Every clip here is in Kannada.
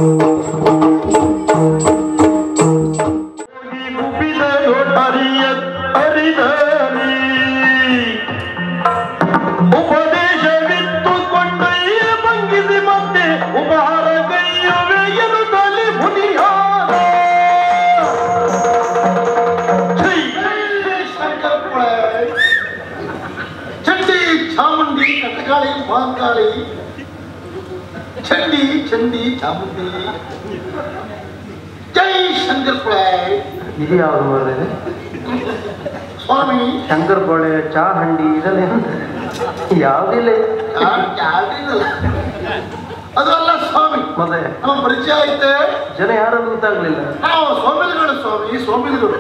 ಚಂಡಿ ಚಂಡಿ ಚಾಮುಂಡಿ ಜೈ ಶಂಕರ್ ಪೊಳೆ. ಇದು ಯಾವುದು ಮಾಡಿದೆ ಸ್ವಾಮಿ? ಶಂಕರ್ ಪೊಳೆ, ಚಾ ಹಂಡಿ ಇದೆಲ್ಲ ಯಾವುದಿಲ್ಲ. ಅದು ಅಲ್ಲ ಸ್ವಾಮಿ, ಮತ್ತೆ ನಮ್ಮ ಪರಿಚಯ ಐತೆ. ಜನ ಯಾರು ಗೊತ್ತಾಗ್ಲಿಲ್ಲ. ನಾವು ಸ್ವಾಮಿಗಳು ಸ್ವಾಮಿ, ಸ್ವಾಮಿಗಳು.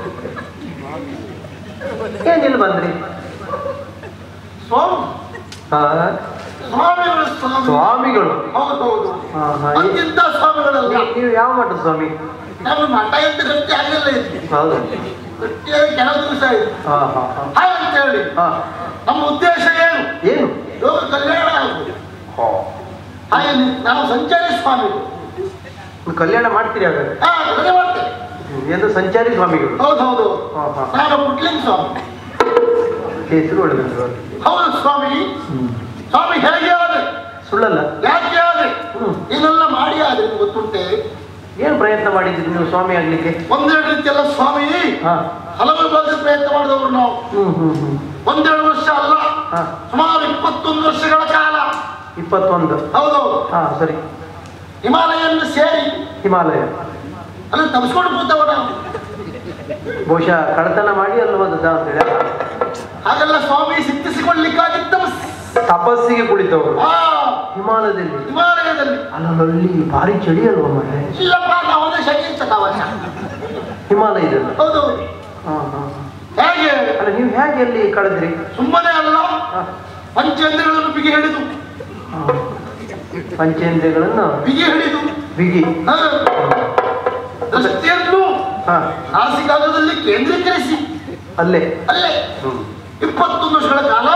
ಏನಿಲ್ಲ ಬಂದ್ರಿ ಸ್ವಾಮಿ? ಸ್ವಾಮಿಗಳು ಸ್ವಾಮಿಗಳು. ಹೌದೌದು, ಅಂತಿಂತ ಸ್ವಾಮಿಗಳಲ್ಲ. ನೀವು ಯಾವ ಮಠದ ಸ್ವಾಮಿ? ನಮ್ಮ ಮಠ ಅಂತ ಗಟ್ಟಿ ಆಗಲ್ಲ ಇತ್ತು. ಹೌದು, ಗಟ್ಟಿಯಾಗಿ ಕೆಲವು ದಿವಸ ಆಯ್ತು. ಹಾಗಂತ ಹೇಳಿ ನಮ್ಮ ಉದ್ದೇಶ ಏನು? ಏನು? ಲೋಕ ಕಲ್ಯಾಣ ಆಗುದು. ಹಾಗೆ ನಾವು ಸಂಚಾರಿ ಸ್ವಾಮಿಗಳು. ಕಲ್ಯಾಣ ಮಾಡ್ತೀರಿ ಹಾಗಾದ್ರೆ? ಕಲ್ಯಾಣ ಮಾಡ್ತೇವೆ. ಏನು ಸಂಚಾರಿ ಸ್ವಾಮಿಗಳು? ಹೌದೌದು, ನಾನು ಪುಟ್ಲಿಂಗ ಸ್ವಾಮಿ. ಹೆಸರು ಒಳ್ಳೆದು. ಹೌದು ಸ್ವಾಮಿ. ಸ್ವಾಮಿ ಹೇಗೆ ಆದ್ರೆ? ಸುಳ್ಳಲ್ಲ. ಯಾಕೆ ಆದ್ರೆ? ಇದೆಲ್ಲ ಮಾಡಿ ಆದ್ರೆ ಗೊತ್ತುಂಟೆ. ಏನು ಪ್ರಯತ್ನ ಮಾಡಿದ್ರಿ ನೀವು ಸ್ವಾಮಿ ಆಗ್ಲಿಕ್ಕೆ? ಒಂದೆರಡು ರೀತಿಯಲ್ಲ ಸ್ವಾಮಿ, ಹಲವು ವಿಭಾಗದ ಪ್ರಯತ್ನ ಮಾಡಿದವರು ನಾವು. ಒಂದೆರಡು ವರ್ಷ ಅಲ್ಲ, ಸುಮಾರು 21 ವರ್ಷಗಳ ಕಾಲ. 21? ಹೌದೌದು. ಸರಿ. ಹಿಮಾಲಯನ್ನು ಸೇರಿ ಹಿಮಾಲಯ ಅಲ್ಲಿ ತಪ್ಪಿಸ್ಕೊಂಡು ಕೂತವ ನಾವು. ಬಹುಶಃ ಕಳ್ಳತನ ಮಾಡಿ ಅಲ್ಲ ಹೋದದ ಅಂತ ಹೇಳಿ? ಹಾಗೆಲ್ಲ ಸ್ವಾಮಿ ಸಿಕ್ಕಿಸಿಕೊಳ್ಳಿಕ್ಕಾಗಿ ತಪಸ್ಸಿಗೆ ಕುಳಿತವರು ಹಿಮಾಲಯದಲ್ಲಿ. ಹಿಮಾಲಯದಲ್ಲಿ ಅಲ್ಲಲ್ಲಿ ಭಾರಿ ಚಳಿ ಅಲ್ವಾ ಮತ್ತೆ? ಇಲ್ಲಪ್ಪ, ನಾವೊಂದು ಶನಿ ಇರ್ತದವಲ್ಲ ಹಿಮಾಲಯದಲ್ಲಿ. ಹೌದು. ಹೇಗೆ ಅಲ್ಲ, ನೀವು ಹೇಗೆ ಅಲ್ಲಿ ಕಳೆದ್ರಿ? ಸುಮ್ಮನೆ ಅಲ್ಲ, ಪಂಚೇಂದ್ರಿಯಗಳನ್ನು ಬಿಗಿ ಹಿಡಿದು. ಪಂಚೇಂದ್ರಿಯಗಳನ್ನು ಬಿಗಿ ಹಿಡಿದು ಬಿಗಿ ದೃಷ್ಟಿಯನ್ನು ನಾಸಿಕಾಗದಲ್ಲಿ ಕೇಂದ್ರೀಕರಿಸಿ ಅಲ್ಲೇ 21 ವರ್ಷಗಳ ಕಾಲ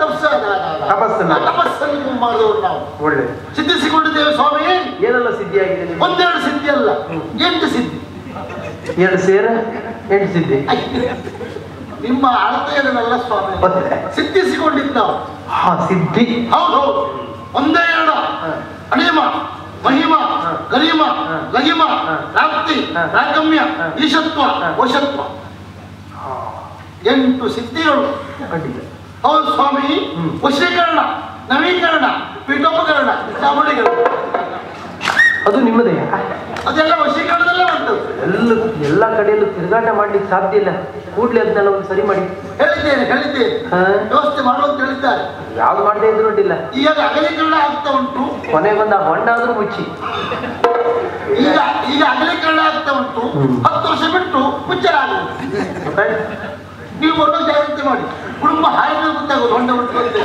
ತಪಸ್ಸನ್ನು ಮಾಡಿದವರು ನಾವು. ಒಳ್ಳೆ ಸಿದ್ಧಿಸಿಕೊಂಡಿದ್ದೇವೆ ಸ್ವಾಮಿ. ಏನೆಲ್ಲ ಸಿದ್ಧಿಯಾಗಿದೆ? ಒಂದೆರಡು ಸಿದ್ಧಿ ಅಲ್ಲ, 8 ಸಿದ್ಧಿ. 2 ಸೇರ 8 ಸಿದ್ಧಿ. ನಿಮ್ಮ ಅಳತೆಯಲ್ಲ ಸ್ವಾಮಿ, ಸಿದ್ಧಿಸಿಕೊಂಡಿದ್ದು ನಾವು. ಸಿದ್ಧಿ. ಹೌದೌದು. ಒಂದೇ 2 ಅಣಿಮ, ಮಹಿಮ, ಗರಿಮ, ಲಗಿಮ, ಪ್ರಾಪ್ತಿ, ರಾಗಮ್ಯ, ಈಶತ್ವ, ವಶತ್ವ. 8 ಸಿದ್ಧಿಗಳು. ಹೌದು ಸ್ವಾಮಿ. ವಶೀಕರಣ, ನವೀಕರಣ, ಪೀಠೋಪಕರಣ, ಚಾಮುಂಡಿಗಳು. ಅದು ನಿಮ್ಮದೇ? ಅದೆಲ್ಲ ವಶೀಕರಣದಲ್ಲೇ ಬರ್ತದೆ. ಎಲ್ಲ ಕಡೆಯಲ್ಲೂ ತಿರುಗಾಟ ಮಾಡ್ಲಿಕ್ಕೆ ಸಾಧ್ಯ ಇಲ್ಲ. ಕೂಡ್ಲೆ ಅಂತ ಒಂದು ಸರಿ ಮಾಡಿ ಹೇಳಿದ್ದೇನೆ. ವ್ಯವಸ್ಥೆ ಮಾಡುವಂತ ಹೇಳಿದ್ದಾರೆ. ಯಾವ್ದು ಮಾಡದೇ ಇದ್ರು ಅಡ್ಡಿಲ್ಲ. ಈಗ ಅಗಲೀಕರಣ ಆಗ್ತಾ ಉಂಟು. ಕೊನೆಗೊಂದು ಹೊಂಡ ಆದ್ರೂ ಮುಚ್ಚಿ. ಈಗ ಅಗಲೀಕರಣ ಆಗ್ತಾ ಉಂಟು. 10 ವರ್ಷ ಬಿಟ್ಟು ಮುಚ್ಚಲಾಗುವುದು. ನೀವು ಬರೋ ಜಾಗ್ರತೆ ಮಾಡಿ. ಕುಟುಂಬ ಹಾಗೆ ಗೊತ್ತಾಗೋದು ಹೊಂಡ ಬಿಟ್ಟು.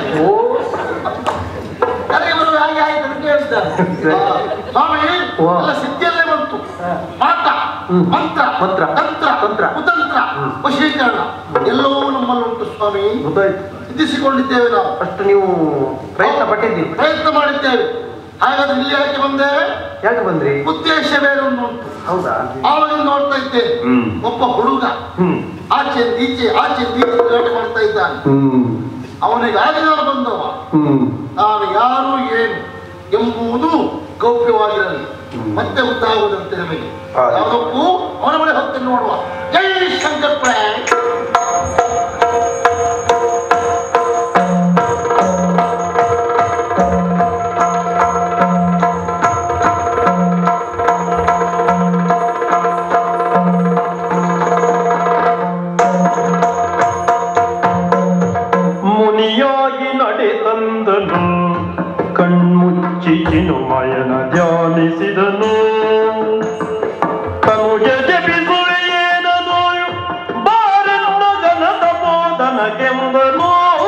ಬರುವ ಹಾಗೆ ಆಯ್ತು ಅಂತ ಹೇಳ್ತಾರೆ ಸ್ವಾಮಿ. ಎಲ್ಲ ಸಿದ್ಧಿಯಲ್ಲೇ ಬಂತು. ಮಾಟ, ಮಂತ್ರ, ತಂತ್ರ, ಕುತಂತ್ರ, ವಶೀಕರಣ ಎಲ್ಲವೂ ನಮ್ಮಲ್ಲಿ ಉಂಟು ಸ್ವಾಮಿ. ಸಿದ್ಧಿಸಿಕೊಂಡಿದ್ದೇವೆ ನಾವು. ಅಷ್ಟು ನೀವು ಪ್ರಯತ್ನ ಪಟ್ಟಿದ್ದೀವಿ. ಪ್ರಯತ್ನ ಮಾಡಿದ್ದೇವೆ. ಹಾಗಾದ್ರೆ ಇಲ್ಲಿ ಯಾಕೆ ಬಂದೆ? ಯಾಕೆ ಬಂದ್ರಿ? ಉದ್ದೇಶ ಬೇರೆ ಉಂಟು. ಹೌದಾ? ಆವಾಗ ನೋಡ್ತಾ ಇದ್ದೆ, ಒಬ್ಬ ಹುಡುಗ ಆಚೆ ಈಚೆ ಮಾಡ್ತಾ ಇದ್ದಾನೆ. ಅವನಿಗಾಗಿ ನಾನು ಬಂದವ. ನಾನು ಯಾರು ಏನು ಎಂಬುದು ಗೌಪ್ಯವಾಗಿರಲಿ, ಮತ್ತೆ ಗೊತ್ತಾಗುವುದಂತೆ ನಮಗೆ. ಯಾವುದಕ್ಕೂ ಅವನ ಬಳಿ ಹೊತ್ತು ನೋಡುವ. ಜೈ ಶಂಕರ್ ಪೊಳೆ. ಚಿನುಮಯನ ಧ್ಯಾನಿಸಿದನು. ತನುಗೆ ಜಪಿಸುವೆಯೇನನು ಬಾರನ್ನ ಜನತ ಬೋಧನಗೆಂಬನು.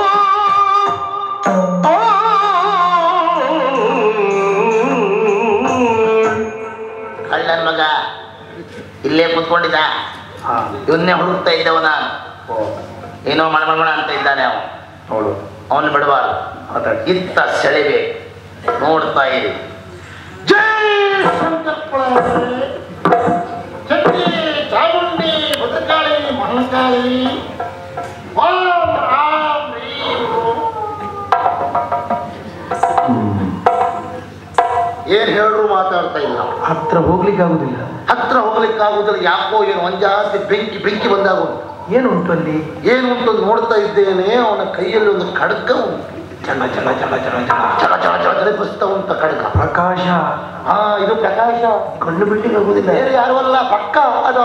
ಕಳ್ಳನ ಮಗ ಇಲ್ಲೇ ಕೂತ್ಕೊಂಡಿದ್ದ. ಇವನ್ನೇ ಹುಡುಕ್ತಾ ಇದ್ದವನ. ಏನೋ ಮಣಮಣ ಅಂತ ಇದ್ದಾನೆ ಅವನು. ಅವನು ಬಿಡಬಾರ್ದು. ಇತ್ತ ಸೆಳೆವೆ. ನೋಡ್ತಾ ಇರಿ. ಜೈ ಶಂಕರ ಓಂ ರಾಮ್ ರೀಂ ರೂಂ. ಏನ್ ಹೇಳ್ರು ಮಾತಾಡ್ತಾ ಇಲ್ಲ. ಹತ್ರ ಹೋಗ್ಲಿಕ್ಕೆ ಆಗುದಿಲ್ಲ. ಹತ್ರ ಹೋಗ್ಲಿಕ್ಕಾಗುದಿಲ್ಲ. ಯಾಕೋ ಏನು ಒಂಜಾಸ್ತಿ ಬೆಂಕಿ ಬೆಂಕಿ ಬಂದಾಗುಂಟು. ಏನುಂಟು ಅಲ್ಲಿ? ಏನುಂಟು ನೋಡ್ತಾ ಇದ್ದೇನೆ. ಅವನ ಕೈಯಲ್ಲಿ ಒಂದು ಖಡ್ಗ ಉಂಟು. ಚಳ ಚಳ ಚಳ ಚಳ ಚಳ ಚಳ ಚಳ ಚಳ ಚಲಿಪಿಸ್ತಾ ಉಂಟ ಖಡ್ಗ. ಪ್ರಕಾಶ. ಹಾ, ಇದು ಪ್ರಕಾಶ. ಕಣ್ಣು ಬಿಟ್ಟಿಗೆ ಆಗುದಿಲ್ಲ. ಬೇರೆ ಯಾರು ಅಲ್ಲ, ಪಕ್ಕ ಅದು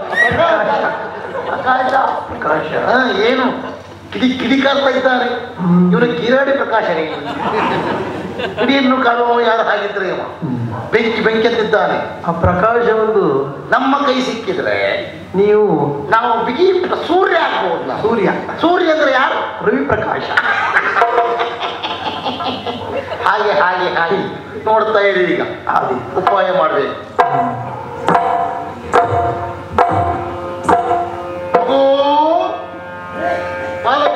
ಪ್ರಕಾಶ. ಪ್ರಕಾಶ. ಏನು ಕಿಡಿಕಾರ್ತಾ ಇದ್ದಾರೆ. ಇವನ ಕಿರಾಡಿ ಪ್ರಕಾಶನೇ. ಕಿಡಿಯನ್ನು ಕಾಣುವ ಯಾರು ಹಾಗಿದ್ರೆ ಇವ ಬೆಂಕಿ ಬೆಂಕಿ ಅಂತಿದ್ದಾನೆ. ಆ ಪ್ರಕಾಶ ಒಂದು ನಮ್ಮ ಕೈ ಸಿಕ್ಕಿದ್ರೆ ನಾವು ಬಿಗಿ ಸೂರ್ಯ ಆಗ್ಬೋದಲ್ಲ. ಸೂರ್ಯ ಅಂದ್ರೆ ಯಾರು? ರವಿ ಪ್ರಕಾಶ. ಹಾಗೆ ಹಾಗೆ ಹಾಗೆ ನೋಡ್ತಾ ಇರಿ. ಈಗ ಉಪಾಯ ಮಾಡ್ಬೇಕು. ಬಾಲಕ,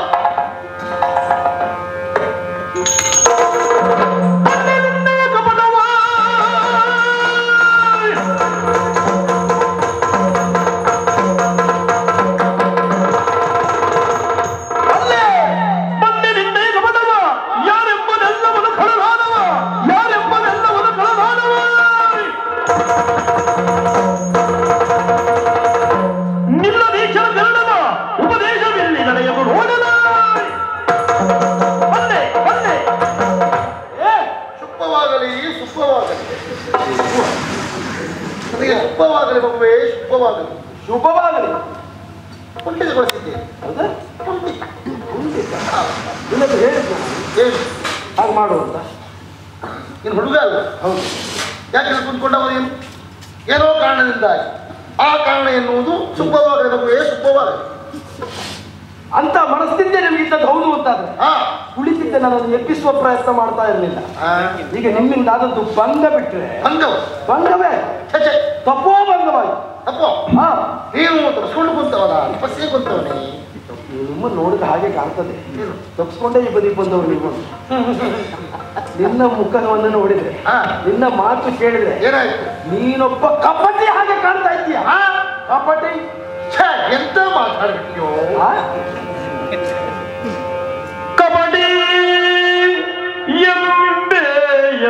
ಶುಭವಾಗಲಿ ಮಗುವೇ, ಶುಭವಾಗಲಿ. ಶುಭವಾಗಲಿ. ಪುಂಡಿತಗೊಳಿಸಿದ್ದೇನೆ. ಏನು ಹಾಗೆ ಮಾಡುವಂತ ಇನ್ನು ಹುಡುಗ ಅಲ್ಲ. ಹೌದು. ಯಾಕೆ ಕುಂತ್ಕೊಂಡವನೇನು ಏನೋ ಕಾರಣದಿಂದಾಗಿ. ಆ ಕಾರಣ ಎನ್ನುವುದು ಶುಭವಾಗಲಿ ಮಗುವೇ, ಶುಭವಾಗಲಿ ಅಂತ ಮನಸ್ಥಿತಿಯೇ ನಿಮಗಿದ್ದದ್ದು ಹೌದು ಅಂತಾದ್ರೆ ಕುಳಿತಿದ್ದೆ ನನ್ನನ್ನು ಎಬ್ಬಿಸುವ ಪ್ರಯತ್ನ ಮಾಡ್ತಾ ಇರಲಿಲ್ಲ. ಈಗ ನಿಮ್ಮಿಂದ ಆದದ್ದು ಭಂಗ ಬಿಟ್ರೆ ಭಂಗವೇ ತಪ್ಪೋ ಭಂಗವಾಗಿ ತಪ್ಪೋ. ನೀವು ತಪ್ಪಿಸ್ಕೊಂಡು ಕುಂತವನ ತಪಸ್ಸಿಗೆ ಕುಂತವನೇ. ನಿಮ್ಮ ನೋಡಿದ ಹಾಗೆ ಕಾಣ್ತದೆ. ತಪ್ಪಿಸ್ಕೊಂಡೇ ಈ ಬದಿಗೆ ಬಂದವರು ನೀವು. ನಿನ್ನ ಮುಖವನ್ನು ನೋಡಿದ್ರೆ, ನಿನ್ನ ಮಾತು ಕೇಳಿದ್ರೆ ಏನಾಯ್ತು? ನೀನೊಬ್ಬ ಕಪಟಿ ಹಾಗೆ ಕಾಣ್ತಾ ಇದ್ದೀಯ. ಕಪಟಿ ಎಂತ ಮಾತಾಡ್ತೀಯೋ? ಕಬಡ್ಡಿ ಎಂಬೆಯ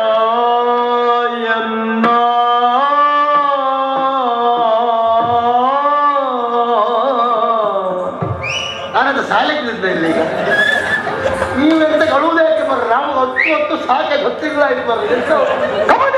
ನಾನಂತ ಸಾಲಿಕ್ಕಿದ್ದೆ ಇಲ್ಲಿ. ಈಗ ನೀವೆಂತ ಕಳುವುದೇ ಯಾಕೆ ಬರ್ರಿ? ನಮ್ಗೆ ಹೊತ್ತು ಸಾಕೆ ಗೊತ್ತಿಲ್ಲ ಆಯ್ತು ಬರ್ರಿ. ಎಂತ ಕಬಡ್ಡಿ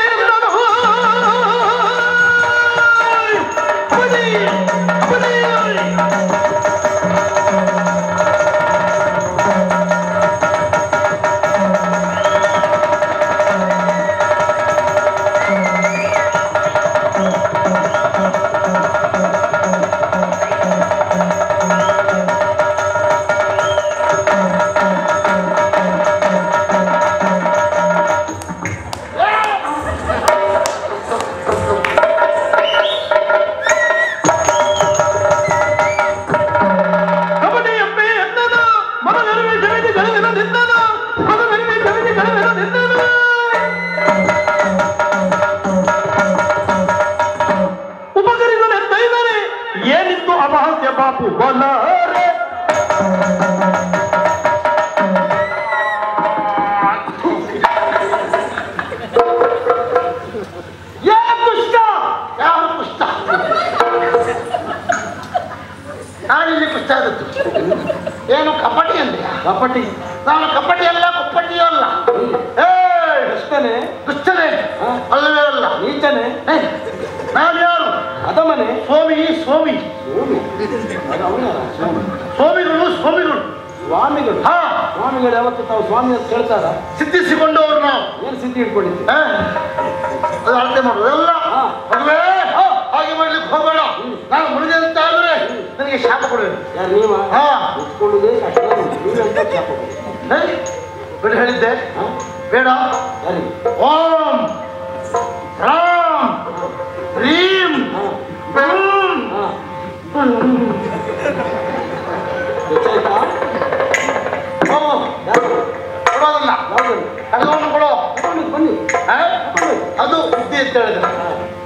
ಏನಿತ್ತು ಅಪಹಾಸ್ಯ ಬಾಪು ಬಲಾರೆ. ಯಾರು ಪುಷ್ಟ? ನಾನಿಲ್ಲಿ ಪುಷ್ಟ ಆದದ್ದು. ಏನು ಕಪಟಿ ಅಂದೆ? ಕಪಟಿ. ನಾನು ಕಪಟಿ ಅಲ್ಲ, ಕುಪ್ಪಟಿ ಅಲ್ಲ. ದುಷ್ಟನೇ. ದುಷ್ಟನೇ ಅಲ್ಲವೇ ಅಲ್ಲ. ನೀಚನೇ. ನಾನು ಯಾರು? ಅದಮನೆ. ಸ್ವಾಮಿ. ಸ್ವಾಮಿ ಸ್ವಾಮಿಗಳು ಸ್ವಾಮಿಗಳು ಸ್ವಾಮಿಗಳು. ಸ್ವಾಮಿಗಳು ಯಾವತ್ತು ತಾವು ಸ್ವಾಮಿ ಅಂತ ಹೇಳ್ತಾರ? ಸಿದ್ಧಿಸಿಕೊಂಡವರು ನಾವು. ಏನು ಸಿದ್ಧಿ ಇಟ್ಕೊಂಡಿದ್ದೆ? ಅದು ಅಳತೆ ಮಾಡೋದಲ್ಲ. ಮದುವೆ ಹಾಗೆ ಮಾಡ್ಲಿಕ್ಕೆ ಹೋಗೋಣ. ನಾನು ಮುಳುಗೆ ಅಂತ ಆದ್ರೆ ನನಗೆ ಶಾಪ ಕೊಡಬೇಕು. ಯಾರು ನೀವ? ಇಟ್ಕೊಳ್ಳುದೇ ಕಷ್ಟ. ನೀವೆಂತ ಶಾಪ ಬಿಡು ಹೇಳಿದ್ದೆ. ಬೇಡ. ಯಾರಿಗೆ? ಓಂ ರಾಮ್ ರೀಂ ರೂಂ. ಕೊಡೋದಲ್ಲ. ಕಡಗವನ್ನು ಕೊಡೋ. ಬನ್ನಿ. ಅದು ಬುದ್ಧಿ ಅಂತ ಹೇಳಿದ್ರೆ